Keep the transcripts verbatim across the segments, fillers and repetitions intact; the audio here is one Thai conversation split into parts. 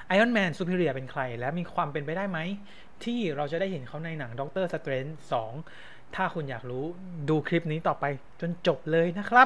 Iron Man Superior เป็นใครและมีความเป็นไปได้ไหมที่เราจะได้เห็นเขาในหนัง Doctor Strange สองถ้าคุณอยากรู้ดูคลิปนี้ต่อไปจนจบเลยนะครับ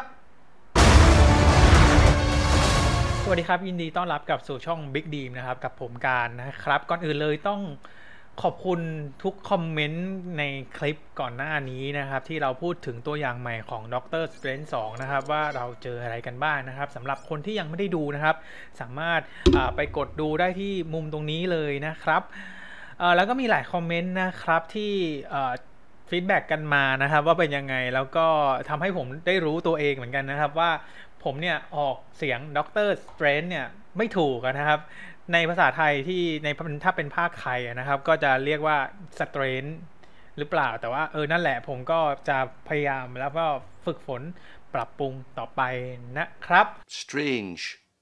สวัสดีครับยินดีต้อนรับกับสู่ช่อง Big Deem นะครับกับผมการนะครับก่อนอื่นเลยต้องขอบคุณทุกคอมเมนต์ในคลิปก่อนหน้านี้นะครับที่เราพูดถึงตัวอย่างใหม่ของ Doctor Strange สองนะครับว่าเราเจออะไรกันบ้าง น, นะครับสำหรับคนที่ยังไม่ได้ดูนะครับสามารถไปกดดูได้ที่มุมตรงนี้เลยนะครับแล้วก็มีหลายคอมเมนต์นะครับที่ฟีดแบ็กกันมานะครับว่าเป็นยังไงแล้วก็ทำให้ผมได้รู้ตัวเองเหมือนกันนะครับว่าผมเนี่ยออกเสียง Doctor Strange เนี่ยไม่ถูกนะครับในภาษาไทยที่ในถ้าเป็นภาคไทยนะครับก็จะเรียกว่า Strange หรือเปล่าแต่ว่าเออนั่นแหละผมก็จะพยายามแล้วก็ฝึกฝนปรับปรุงต่อไปนะครับ Strange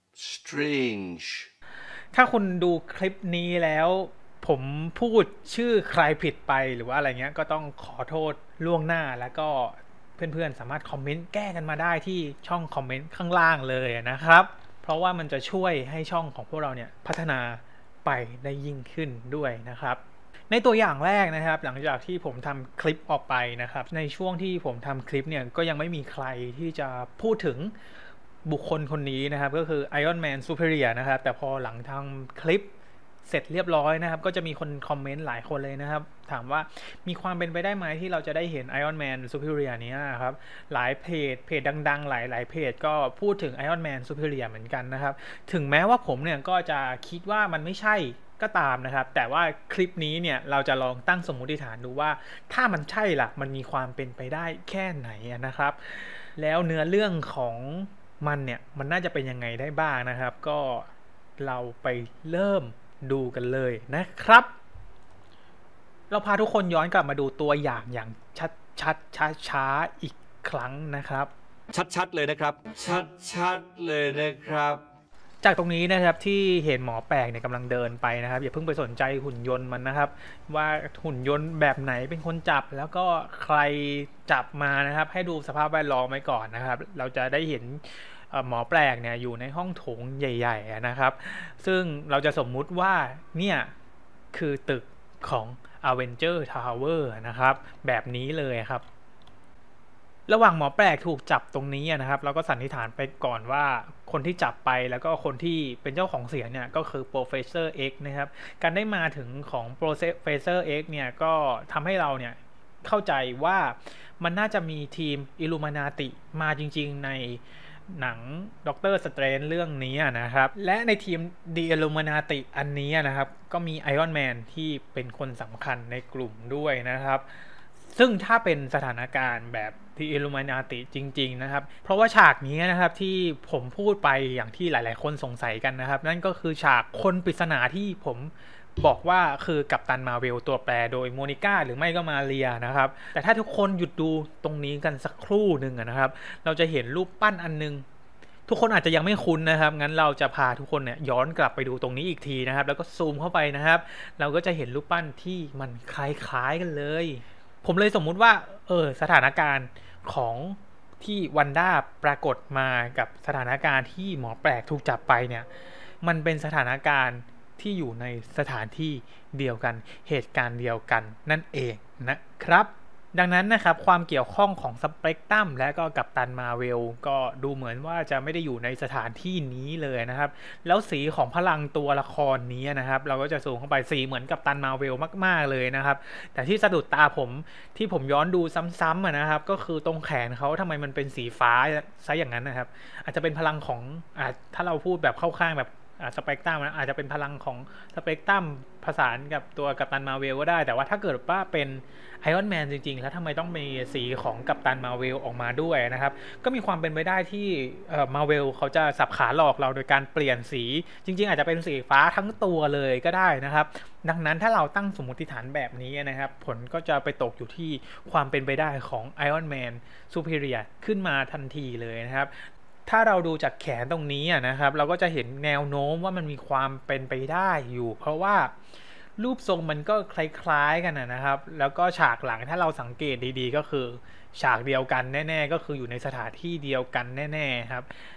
Strange ถ้าคุณดูคลิปนี้แล้วผมพูดชื่อใครผิดไปหรือว่าอะไรเงี้ยก็ต้องขอโทษล่วงหน้าแล้วก็เพื่อนๆสามารถคอมเมนต์แก้กันมาได้ที่ช่องคอมเมนต์ข้างล่างเลยนะครับเพราะว่ามันจะช่วยให้ช่องของพวกเราเนี่ยพัฒนาไปได้ยิ่งขึ้นด้วยนะครับในตัวอย่างแรกนะครับหลังจากที่ผมทำคลิปออกไปนะครับในช่วงที่ผมทำคลิปเนี่ยก็ยังไม่มีใครที่จะพูดถึงบุคคลคนนี้นะครับก็คือ Iron Man Superior นะครับแต่พอหลังทำคลิปเสร็จเรียบร้อยนะครับก็จะมีคนคอมเมนต์หลายคนเลยนะครับถามว่ามีความเป็นไปได้ไหมที่เราจะได้เห็น Iron Man Superior นี้ครับหลายเพจเพจดังๆหลายหลายเพจก็พูดถึง Iron Man Superior เหมือนกันนะครับถึงแม้ว่าผมเนี่ยก็จะคิดว่ามันไม่ใช่ก็ตามนะครับแต่ว่าคลิปนี้เนี่ยเราจะลองตั้งสมมุติฐานดูว่าถ้ามันใช่ล่ะมันมีความเป็นไปได้แค่ไหนนะครับแล้วเนื้อเรื่องของมันเนี่ยมันน่าจะเป็นยังไงได้บ้างนะครับก็เราไปเริ่มดูกันเลยนะครับเราพาทุกคนย้อนกลับมาดูตัวอย่างอย่างชัดชัดช้าช้าอีกครั้งนะครับชัดๆเลยนะครับชัดๆเลยนะครับจากตรงนี้นะครับที่เห็นหมอแปลกเนี่ยกำลังเดินไปนะครับอย่าเพิ่งไปสนใจหุ่นยนต์มันนะครับว่าหุ่นยนต์แบบไหนเป็นคนจับแล้วก็ใครจับมานะครับให้ดูสภาพแวดล้อมไว้ก่อนนะครับเราจะได้เห็นหมอแปลกเนี่ยอยู่ในห้องโถงใหญ่ๆนะครับซึ่งเราจะสมมุติว่าเนี่ยคือตึกของ Avenger Tower นะครับแบบนี้เลยครับระหว่างหมอแปลกถูกจับตรงนี้นะครับเราก็สันนิษฐานไปก่อนว่าคนที่จับไปแล้วก็คนที่เป็นเจ้าของเสียงเนี่ยก็คือ Professor X นะครับการได้มาถึงของ Professor X เนี่ยก็ทำให้เราเนี่ยเข้าใจว่ามันน่าจะมีทีม Illuminati มาจริงๆในหนัง Doctor Strange เรื่องนี้นะครับและในทีม The Illuminati อันนี้นะครับก็มี Iron Man ที่เป็นคนสำคัญในกลุ่มด้วยนะครับซึ่งถ้าเป็นสถานการณ์แบบที่ Illuminati จริงๆนะครับเพราะว่าฉากนี้นะครับที่ผมพูดไปอย่างที่หลายๆคนสงสัยกันนะครับนั่นก็คือฉากคนปริศนาที่ผมบอกว่าคือกัปตันมาเวลตัวแปรโดยโมนิก้าหรือไม่ก็มาเรียนะครับแต่ถ้าทุกคนหยุดดูตรงนี้กันสักครู่หนึ่งนะครับเราจะเห็นรูปปั้นอันนึงทุกคนอาจจะยังไม่คุ้นนะครับงั้นเราจะพาทุกคนเนี่ยย้อนกลับไปดูตรงนี้อีกทีนะครับแล้วก็ซูมเข้าไปนะครับเราก็จะเห็นรูปปั้นที่มันคล้ายๆกันเลยผมเลยสมมุติว่าเออสถานการณ์ของที่วันด้าปรากฏมากับสถานการณ์ที่หมอแปลกถูกจับไปเนี่ยมันเป็นสถานการณ์ที่อยู่ในสถานที่เดียวกันเหตุการณ์เดียวกันนั่นเองนะครับดังนั้นนะครับความเกี่ยวข้องของสเปกตรัมและก็กัปตันมาเวลก็ดูเหมือนว่าจะไม่ได้อยู่ในสถานที่นี้เลยนะครับแล้วสีของพลังตัวละครนี้นะครับเราก็จะสูงเข้าไปสีเหมือนกัปตันมาเวลมากๆเลยนะครับแต่ที่สะดุดตาผมที่ผมย้อนดูซ้ำๆนะครับก็คือตรงแขนเขาทำไมมันเป็นสีฟ้าซะอย่างนั้นนะครับอาจจะเป็นพลังของอ่าถ้าเราพูดแบบเข้าข้างแบบสเปกตรัมนะอาจจะเป็นพลังของสเปกตรัมผสานกับตัวกัปตันมาเวลก็ได้แต่ว่าถ้าเกิดว่าเป็นไอรอนแมนจริงๆแล้วทำไมต้องมีสีของกัปตันมาเวลออกมาด้วยนะครับก็มีความเป็นไปได้ที่มาเวลเขาจะสับขาหลอกเราโดยการเปลี่ยนสีจริงๆอาจจะเป็นสีฟ้าทั้งตัวเลยก็ได้นะครับดังนั้นถ้าเราตั้งสมมติฐานแบบนี้นะครับผลก็จะไปตกอยู่ที่ความเป็นไปได้ของไอรอนแมนซูเปอร์เรียขึ้นมาทันทีเลยนะครับถ้าเราดูจากแขนตรงนี้นะครับเราก็จะเห็นแนวโน้มว่ามันมีความเป็นไปได้อยู่เพราะว่ารูปทรงมันก็คล้ายๆกันนะครับแล้วก็ฉากหลังถ้าเราสังเกตดีๆก็คือฉากเดียวกันแน่ๆก็คืออยู่ในสถานที่เดียวกันแน่ๆครับ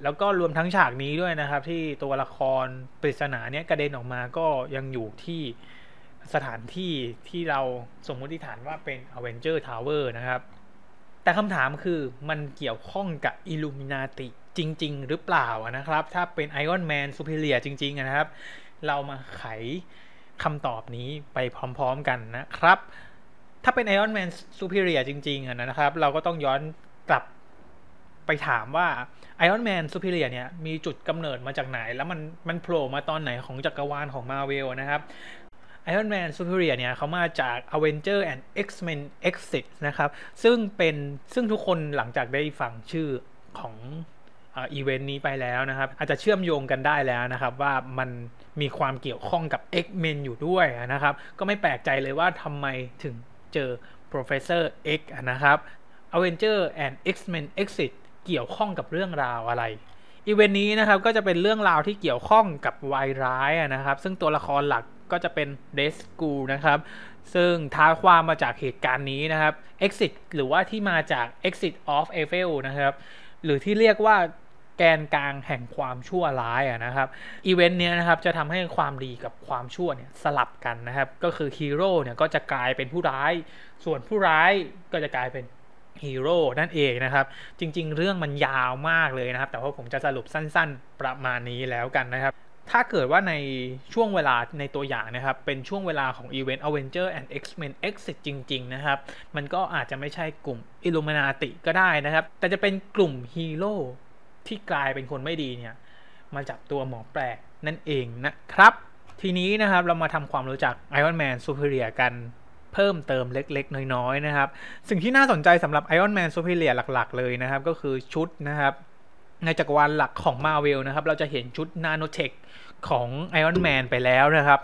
แล้วก็รวมทั้งฉากนี้ด้วยนะครับที่ตัวละครปริศนาเนี้ยกระเด็นออกมาก็ยังอยู่ที่สถานที่ที่เราสมมติฐานว่าเป็น Avenger Tower นะครับแต่คำถามคือมันเกี่ยวข้องกับ Illuminati จริงๆหรือเปล่านะครับถ้าเป็น Iron Man Superior จริงๆนะครับเรามาไขคำตอบนี้ไปพร้อมๆกันนะครับถ้าเป็น Iron Man Superior จริงๆนะครับเราก็ต้องย้อนกลับไปถามว่า Iron Man Superior เนี่ยมีจุดกำเนิดมาจากไหนแล้วมันมันโผล่มาตอนไหนของจักรวาลของ Marvel นะครับ Iron Man Superior เนี่ยเขามาจาก Avenger and X-Men Exit นะครับซึ่งเป็นซึ่งทุกคนหลังจากได้ฟังชื่อของอีเวนต์นี้ไปแล้วนะครับอาจจะเชื่อมโยงกันได้แล้วนะครับว่ามันมีความเกี่ยวข้องกับ X-Men อยู่ด้วยนะครับก็ไม่แปลกใจเลยว่าทำไมถึงเจอ Professor X นะครับ Avenger and X-Men Exit เกี่ยวข้องกับเรื่องราวอะไรอีเวนต์นี้นะครับก็จะเป็นเรื่องราวที่เกี่ยวข้องกับวายร้ายนะครับซึ่งตัวละครหลักก็จะเป็น Red Skull นะครับซึ่งท้าความมาจากเหตุการณ์นี้นะครับ Exit หรือว่าที่มาจาก Exit of Evil นะครับหรือที่เรียกว่าแกนกลางแห่งความชั่วร้ายนะครับอีเวนต์เนี้ยนะครับจะทำให้ความดีกับความชั่วเนี่ยสลับกันนะครับก็คือฮีโร่เนี่ยก็จะกลายเป็นผู้ร้ายส่วนผู้ร้ายก็จะกลายเป็นฮีโร่นั่นเองนะครับจริงๆเรื่องมันยาวมากเลยนะครับแต่ว่าผมจะสรุปสั้นๆประมาณนี้แล้วกันนะครับถ้าเกิดว่าในช่วงเวลาในตัวอย่างนะครับเป็นช่วงเวลาของอีเวนต์ Avenger and X-Men Exit จริงๆนะครับมันก็อาจจะไม่ใช่กลุ่ม Illuminati ก็ได้นะครับแต่จะเป็นกลุ่มฮีโร่ที่กลายเป็นคนไม่ดีเนี่ยมาจับตัวหมอแปลกนั่นเองนะครับทีนี้นะครับเรามาทำความรู้จัก Iron Man Superior กันเพิ่มเติมเล็กๆน้อยๆนะครับสิ่งที่น่าสนใจสำหรับ Iron Man Superior หลักๆเลยนะครับก็คือชุดนะครับในจักรวาลหลักของ Marvel นะครับเราจะเห็นชุด Nanotech ของ Iron Man ไปแล้วนะครับ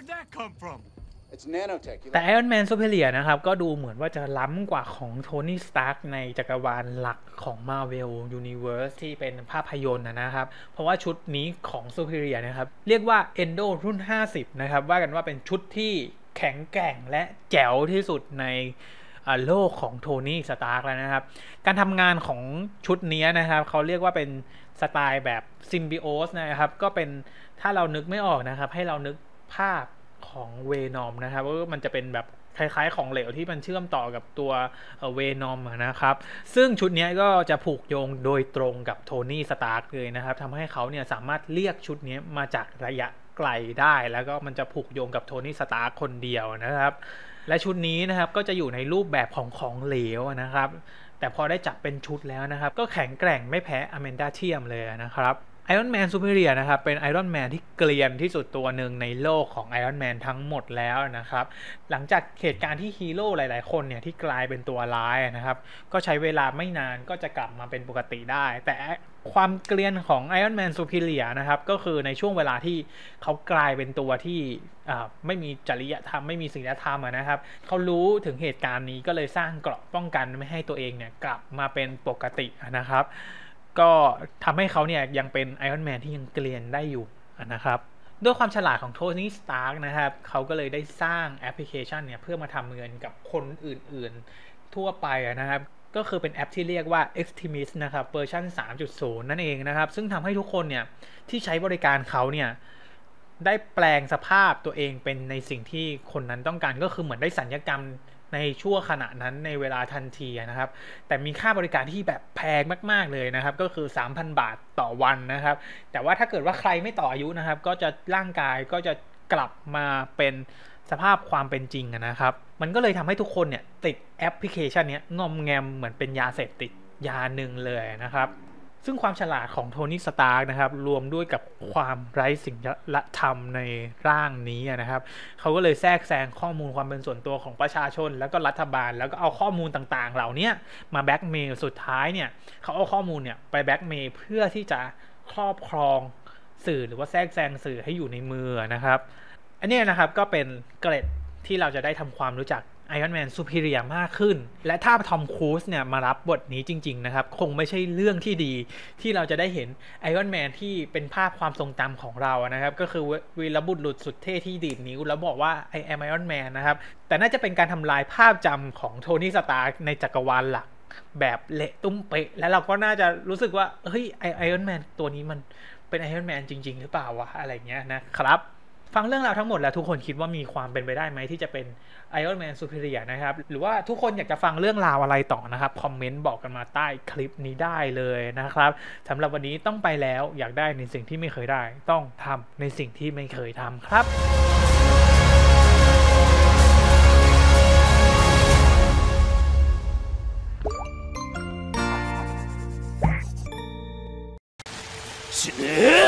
แต่ Iron Man Superior นะครับก็ดูเหมือนว่าจะล้ำกว่าของ Tony Stark ในจักรวาลหลักของ Marvel Universe ที่เป็นภาพยนตร์นะครับเพราะว่าชุดนี้ของ Superior นะครับเรียกว่า Endo รุ่นห้าสิบนะครับว่ากันว่าเป็นชุดที่แข็งแกร่งและแจ๋วที่สุดในโลกของโทนี่สตาร์กแล้วนะครับการทำงานของชุดนี้นะครับเขาเรียกว่าเป็นสไตล์แบบซิมบิโอสนะครับก็เป็นถ้าเรานึกไม่ออกนะครับให้เรานึกภาพของเวนอมนะครับว่ามันจะเป็นแบบคล้ายๆของเหลวที่มันเชื่อมต่อกับตัวเวนอมนะครับซึ่งชุดนี้ก็จะผูกโยงโดยตรงกับโทนี่สตาร์กเลยนะครับทำให้เขาเนี่ยสามารถเรียกชุดนี้มาจากระยะไกลได้แล้วก็มันจะผูกโยงกับโทนี่สตาร์กคนเดียวนะครับและชุดนี้นะครับก็จะอยู่ในรูปแบบของของเหลวนะครับแต่พอได้จับเป็นชุดแล้วนะครับก็แข็งแกร่งไม่แพ้อแมนดาเทียมเลยนะครับIron Man Superior นะครับเป็น Iron Man ที่เกรียนที่สุดตัวหนึ่งในโลกของ Iron Man ทั้งหมดแล้วนะครับหลังจากเหตุการณ์ที่ฮีโร่หลายๆคนเนี่ยที่กลายเป็นตัวร้ายนะครับก็ใช้เวลาไม่นานก็จะกลับมาเป็นปกติได้แต่ความเกรียนของ Iron Man Superior นะครับก็คือในช่วงเวลาที่เขากลายเป็นตัวที่ไม่มีจริยธรรมไม่มีศีลธรรมนะครับเขารู้ถึงเหตุการณ์นี้ก็เลยสร้างเกราะป้องกันไม่ให้ตัวเองเนี่ยกลับมาเป็นปกตินะครับก็ทำให้เขาเนี่ยยังเป็นไอรอนแมนที่ยังเกรียนได้อยู่นะครับด้วยความฉลาดของโทนี่สตาร์กนะครับเขาก็เลยได้สร้างแอปพลิเคชันเนี่ยเพื่อมาทำเงินกับคนอื่นๆทั่วไปนะครับก็คือเป็นแอปที่เรียกว่า Extremis นะครับเวอร์ชัน สามจุดศูนย์ นั่นเองนะครับซึ่งทำให้ทุกคนเนี่ยที่ใช้บริการเขาเนี่ยได้แปลงสภาพตัวเองเป็นในสิ่งที่คนนั้นต้องการก็คือเหมือนได้สัญญกรรมในชั่วขณะนั้นในเวลาทันทีนะครับแต่มีค่าบริการที่แบบแพงมากๆเลยนะครับก็คือ สามพัน บาทต่อวันนะครับแต่ว่าถ้าเกิดว่าใครไม่ต่ออายุนะครับก็จะร่างกายก็จะกลับมาเป็นสภาพความเป็นจริงนะครับมันก็เลยทำให้ทุกคนเนี่ยติดแอปพลิเคชันนี้งอมแงมเหมือนเป็นยาเสพติดยาหนึ่งเลยนะครับซึ่งความฉลาดของโทนี่สตาร์กนะครับรวมด้วยกับความไร้ศีลธรรมในร่างนี้นะครับเขาก็เลยแทรกแซงข้อมูลความเป็นส่วนตัวของประชาชนแล้วก็รัฐบาลแล้วก็เอาข้อมูลต่างๆเหล่านี้มาแบล็กเมย์สุดท้ายเนี่ยเขาเอาข้อมูลเนี่ยไปแบล็กเมย์เพื่อที่จะครอบครองสื่อหรือว่าแทรกแซงสื่อให้อยู่ในมือนะครับอันนี้นะครับก็เป็นเกร็ดที่เราจะได้ทำความรู้จักIron Man Superior มากขึ้นและถ้าทอมครูซเนี่ยมารับบทนี้จริงๆนะครับคงไม่ใช่เรื่องที่ดีที่เราจะได้เห็น Iron Man ที่เป็นภาพความทรงจำของเรานะครับก็คือวีรบุรุษสุดเท่ที่ดีดนิ้วแล้วบอกว่า I am Iron Man นะครับแต่น่าจะเป็นการทำลายภาพจำของโทนี่สตาร์กในจักรวาลหลักแบบเละตุ้มเป๊ะแล้วเราก็น่าจะรู้สึกว่าเฮ้ยไอไอรอนแมนตัวนี้มันเป็นไอรอนแมนจริงๆหรือเปล่าวะอะไรเงี้ยนะครับฟังเรื่องราวทั้งหมดแล้วทุกคนคิดว่ามีความเป็นไปได้ไหมที่จะเป็นไอรอนแมนซูเปอร์เรียนะครับหรือว่าทุกคนอยากจะฟังเรื่องราวอะไรต่อนะครับคอมเมนต์บอกกันมาใต้คลิปนี้ได้เลยนะครับสำหรับวันนี้ต้องไปแล้วอยากได้ในสิ่งที่ไม่เคยได้ต้องทำในสิ่งที่ไม่เคยทำครับเช